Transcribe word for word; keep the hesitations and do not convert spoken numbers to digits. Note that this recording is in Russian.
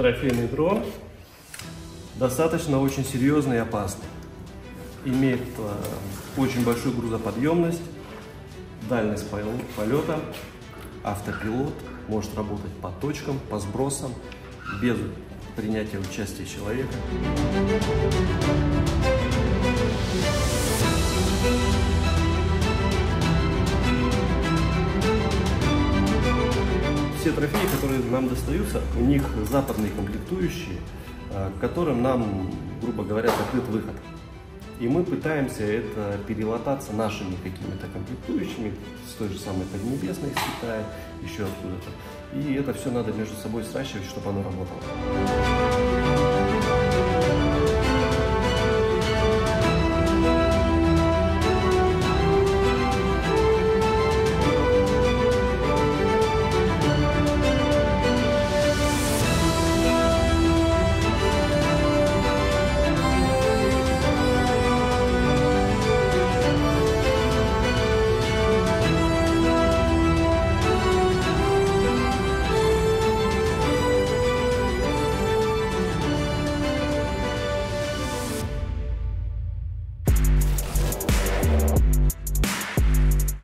Трофейный дрон достаточно очень серьезный и опасный. Имеет э, очень большую грузоподъемность, дальность полета, автопилот, может работать по точкам, по сбросам, без принятия участия человека. Все трофеи, которые нам достаются, у них западные комплектующие, к которым нам, грубо говоря, закрыт выход. И мы пытаемся это перелататься нашими какими-то комплектующими, с той же самой Поднебесной, из Китая, еще откуда-то. И это все надо между собой сращивать, чтобы оно работало.